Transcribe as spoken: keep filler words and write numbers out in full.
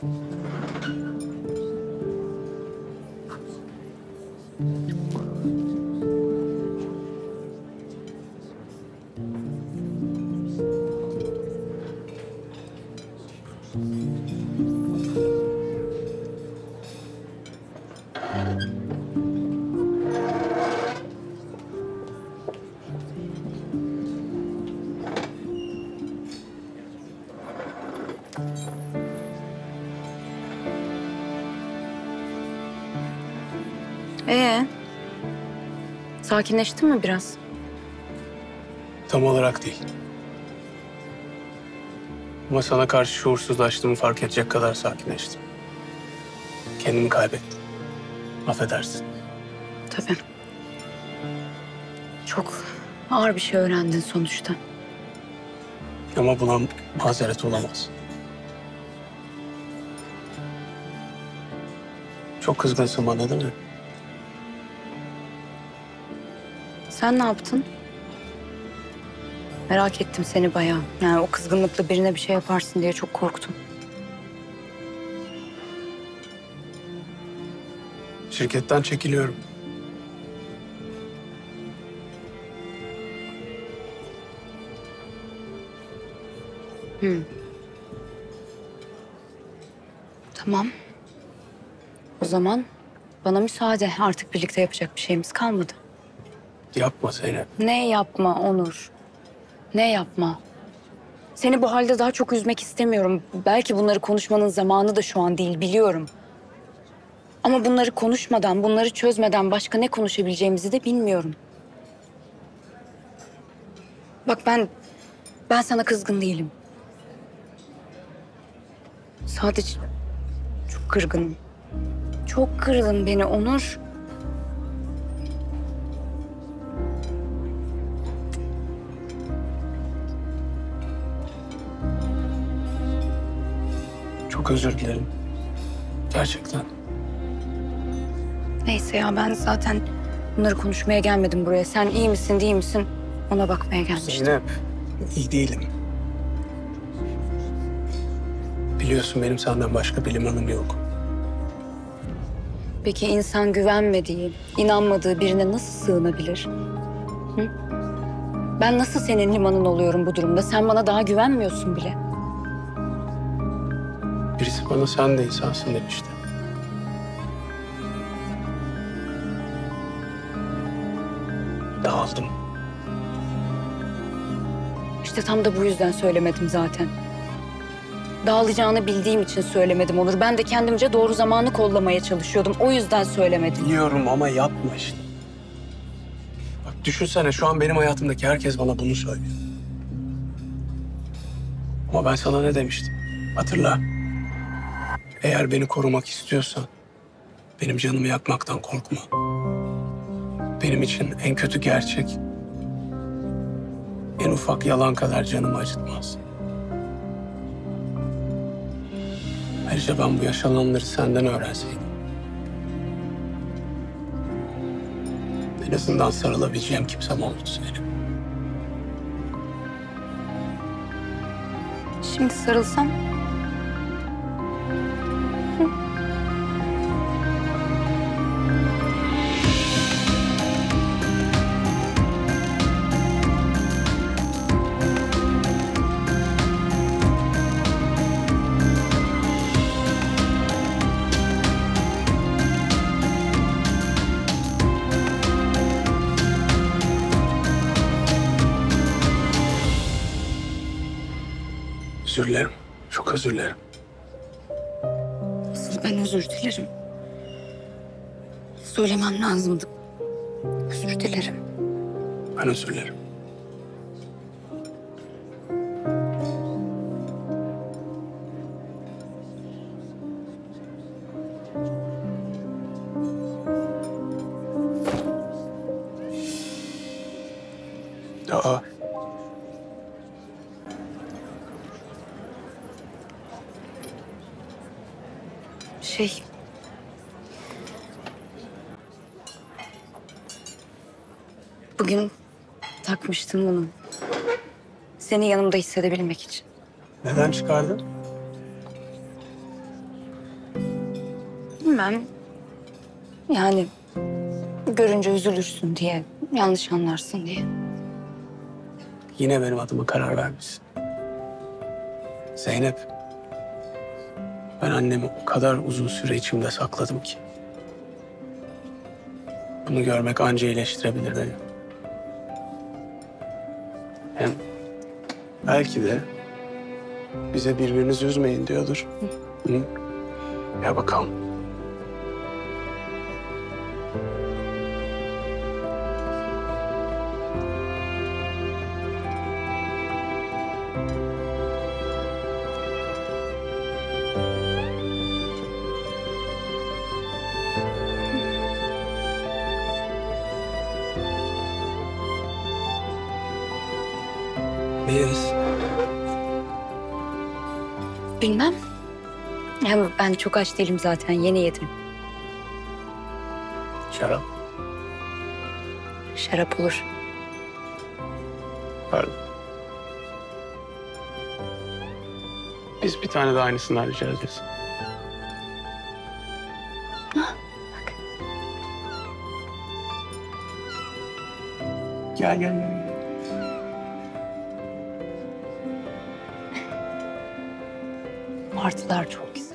Ee, sakinleştin mi biraz? Tam olarak değil. Ama sana karşı şuursuzlaştığımı fark edecek kadar sakinleştim. Kendimi kaybettim. Affedersin. Tabii. Çok ağır bir şey öğrendin sonuçta. Ama buna mazeret olamaz. Çok kızgınsın bana, değil mi? Sen ne yaptın? Merak ettim seni bayağı. Yani o kızgınlıkla birine bir şey yaparsın diye çok korktum. Şirketten çekiliyorum. Hı. Tamam. O zaman bana müsaade. Artık birlikte yapacak bir şeyimiz kalmadı. Yapma Zeynep. Ne yapma Onur? Ne yapma? Seni bu halde daha çok üzmek istemiyorum. Belki bunları konuşmanın zamanı da şu an değil, biliyorum. Ama bunları konuşmadan, bunları çözmeden başka ne konuşabileceğimizi de bilmiyorum. Bak ben, ben sana kızgın değilim. Sadece çok kırgınım. Çok kırdın beni Onur. Çok özür dilerim. Gerçekten. Neyse ya, ben zaten bunları konuşmaya gelmedim buraya. Sen iyi misin, değil misin? Ona bakmaya gelmiştim. Zeynep, iyi değilim. Biliyorsun benim senden başka bir limanım yok. Peki insan güvenmediği, inanmadığı birine nasıl sığınabilir? Hı? Ben nasıl senin limanın oluyorum bu durumda? Sen bana daha güvenmiyorsun bile. Birisi bana sen de insansın demişti. Dağıldım. İşte tam da bu yüzden söylemedim zaten. Dağılacağını bildiğim için söylemedim Onur. Ben de kendimce doğru zamanı kollamaya çalışıyordum. O yüzden söylemedim. Biliyorum ama yapma işte. Bak düşünsene, şu an benim hayatımdaki herkes bana bunu söylüyor. Ama ben sana ne demiştim? Hatırla. Eğer beni korumak istiyorsan benim canımı yakmaktan korkma. Benim için en kötü gerçek en ufak yalan kadar canımı acıtmaz. Ayrıca ben bu yaşananları senden öğrenseydim, en azından sarılabileceğim kimsem olurdu senin. Şimdi sarılsam? Hı? Özür dilerim. Çok özür dilerim. Asıl ben özür dilerim. Söylemem lazımdı. Özür dilerim. Ben özür dilerim. Aa. Şey... Bugün takmıştım bunu. Seni yanımda hissedebilmek için. Neden çıkardın? Bilmem. Yani görünce üzülürsün diye, yanlış anlarsın diye. Yine benim adıma karar vermişsin. Zeynep, ben annemi o kadar uzun süre içimde sakladım ki. Bunu görmek anca iyileştirebilir beni. Hem belki de bize birbirinizi üzmeyin diyordur. Hı? Ya bakalım. Ne yeriz? Bilmem. Hem ben çok aç değilim zaten, yeni yedim. Şarap. Şarap olur. Pardon. Biz bir tane daha aynısından rica edeceğiz. Bak. Gel gel gel. Martılar çok güzel.